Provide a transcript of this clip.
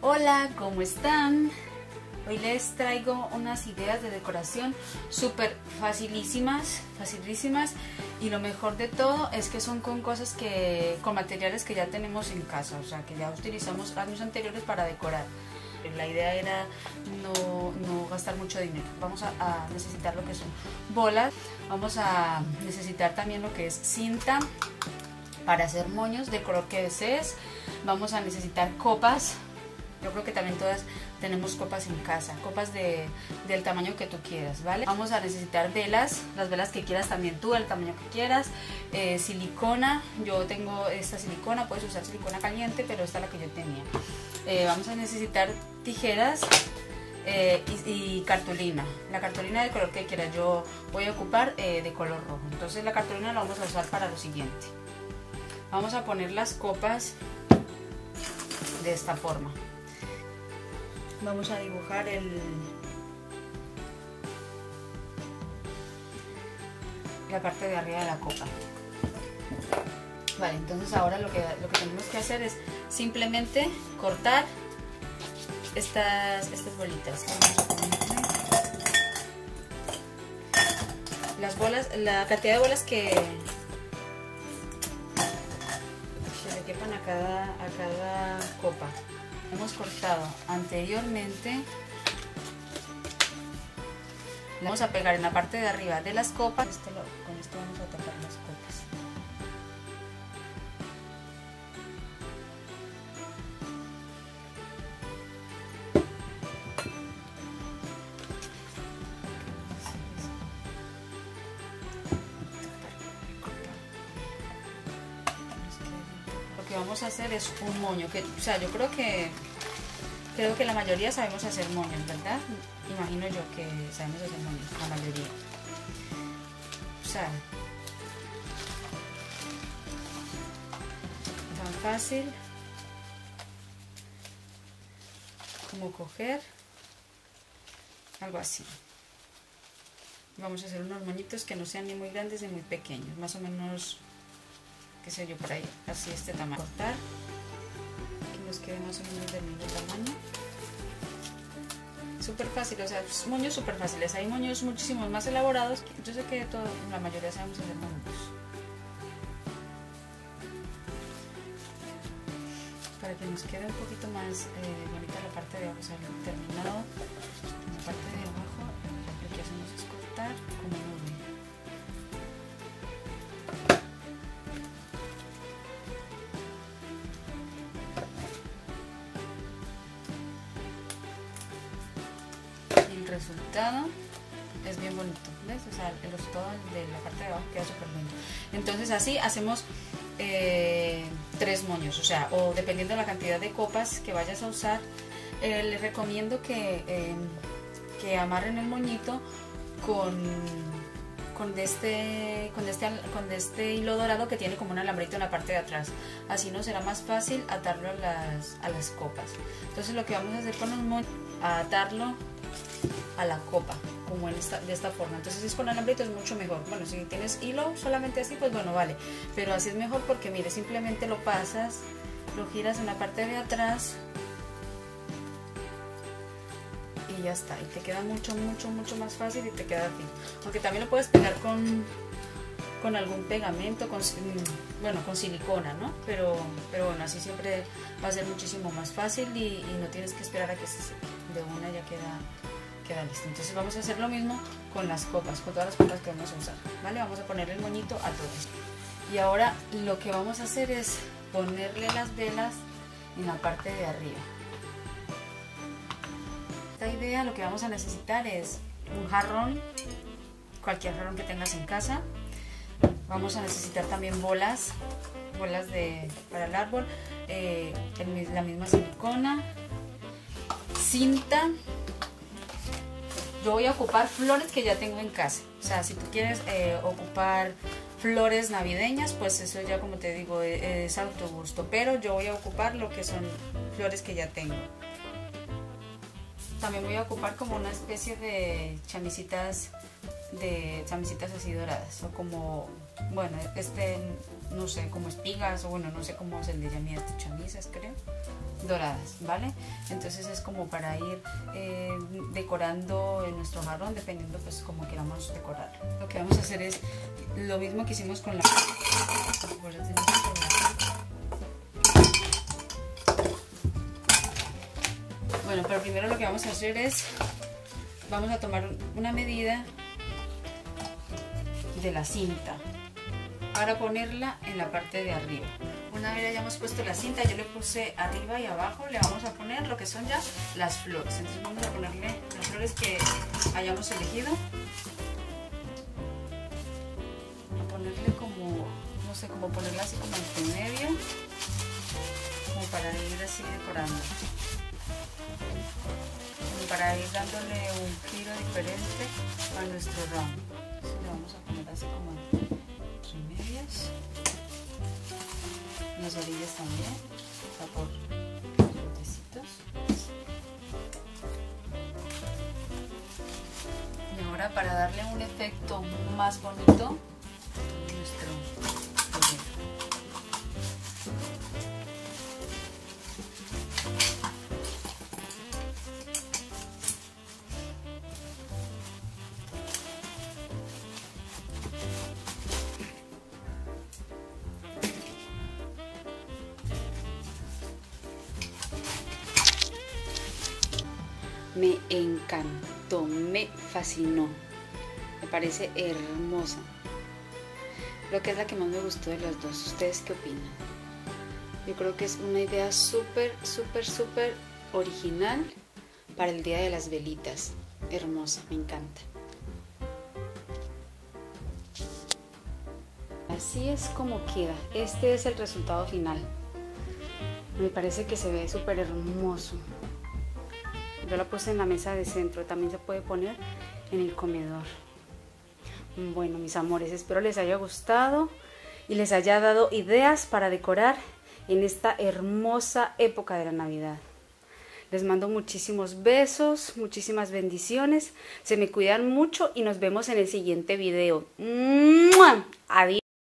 Hola, ¿cómo están? Hoy les traigo unas ideas de decoración súper facilísimas y lo mejor de todo es que son con con materiales que ya tenemos en casa, o sea que ya utilizamos años anteriores para decorar. La idea era no gastar mucho dinero. Vamos a necesitar lo que son bolas, vamos a necesitar también lo que es cinta para hacer moños de color que desees, vamos a necesitar copas. Yo creo que también todas tenemos copas en casa, copas del tamaño que tú quieras, ¿vale? Vamos a necesitar velas, las velas que quieras también tú, el tamaño que quieras, silicona, yo tengo esta silicona, puedes usar silicona caliente, pero esta es la que yo tenía. Vamos a necesitar tijeras y cartulina, la cartulina del color que quieras. Yo voy a ocupar de color rojo, entonces la cartulina la vamos a usar para lo siguiente. Vamos a poner las copas de esta forma. Vamos a dibujar la parte de arriba de la copa. Vale, entonces ahora lo que tenemos que hacer es simplemente cortar estas bolitas. Las bolas, la cantidad de bolas que se le quepan a cada copa. Hemos cortado anteriormente, le vamos a pegar en la parte de arriba de las copas. Con esto vamos a tapar las copas. Lo que vamos a hacer es un moño, o sea, yo creo que la mayoría sabemos hacer moños, ¿verdad? Imagino yo que sabemos hacer moños, la mayoría. O sea, tan fácil como coger algo así. Vamos a hacer unos moñitos que no sean ni muy grandes ni muy pequeños, más o menos, qué sé yo, por ahí, así este tamaño. Cortar, que nos quede más o menos del mismo tamaño. Súper fácil, o sea, moños súper fáciles. Hay moños muchísimos más elaborados. Yo sé que la mayoría sabemos hacer moños. Para que nos quede un poquito más bonita la parte de abajo, o sea, terminado en la parte de abajo, lo que hacemos es cortar como nube. Resultado es bien bonito, ¿ves? O sea, todo de la parte de abajo queda súper lindo. Entonces así hacemos 3 moños, o sea, o dependiendo de la cantidad de copas que vayas a usar, les recomiendo que amarren el moñito con este hilo dorado que tiene como un alambrito en la parte de atrás. Así nos será más fácil atarlo a las copas. Entonces lo que vamos a hacer con los moños, a atarlo a la copa, como de esta forma. Entonces si es con alambrito es mucho mejor. Bueno, si tienes hilo solamente así, pues bueno, vale, pero así es mejor porque mire, simplemente lo pasas, lo giras en la parte de atrás y ya está, y te queda mucho más fácil y te queda así. Aunque también lo puedes pegar con algún pegamento, con silicona, ¿no? Pero bueno, así siempre va a ser muchísimo más fácil y no tienes que esperar a que se seque. De una ya queda listo. Entonces vamos a hacer lo mismo con las copas, con todas las copas que vamos a usar, ¿vale? Vamos a ponerle el moñito a todas. Y ahora lo que vamos a hacer es ponerle las velas en la parte de arriba. Esta idea, lo que vamos a necesitar es un jarrón, cualquier jarrón que tengas en casa. Vamos a necesitar también bolas para el árbol, la misma silicona, cinta. Yo voy a ocupar flores que ya tengo en casa, o sea, si tú quieres ocupar flores navideñas, pues eso ya, como te digo, es a tu gusto, pero yo voy a ocupar lo que son flores que ya tengo. También voy a ocupar como una especie de chamisitas de chamisitas así doradas, o como, bueno, no sé, como espigas, o bueno, no sé cómo se le llama a chamisas, creo, doradas, ¿vale? Entonces es como para ir decorando en nuestro jarrón, dependiendo pues como queramos decorar. Lo que vamos a hacer es lo mismo que hicimos con la... Bueno, pero primero lo que vamos a hacer es, vamos a tomar una medida de la cinta para ponerla en la parte de arriba. Una vez hayamos puesto la cinta, yo le puse arriba y abajo, le vamos a poner lo que son ya las flores. Entonces vamos a ponerle las flores que hayamos elegido. A ponerle como, no sé, como ponerla así como en medio, como para ir así decorando. Para ir dándole un giro diferente a nuestro ramo. Entonces le vamos a poner así como entre medias, en las orillas también, o sea, por botecitos. Y ahora, para darle un efecto más bonito, nuestro proyecto. Me encantó, me fascinó, me parece hermosa. Creo que es la que más me gustó de las dos. ¿Ustedes qué opinan? Yo creo que es una idea súper original para el día de las velitas. Hermosa, me encanta. Así es como queda. Este es el resultado final. Me parece que se ve súper hermoso. Yo la puse en la mesa de centro, también se puede poner en el comedor. Bueno, mis amores, espero les haya gustado y les haya dado ideas para decorar en esta hermosa época de la Navidad. Les mando muchísimos besos, muchísimas bendiciones. Se me cuidan mucho y nos vemos en el siguiente video. ¡Mua! Adiós.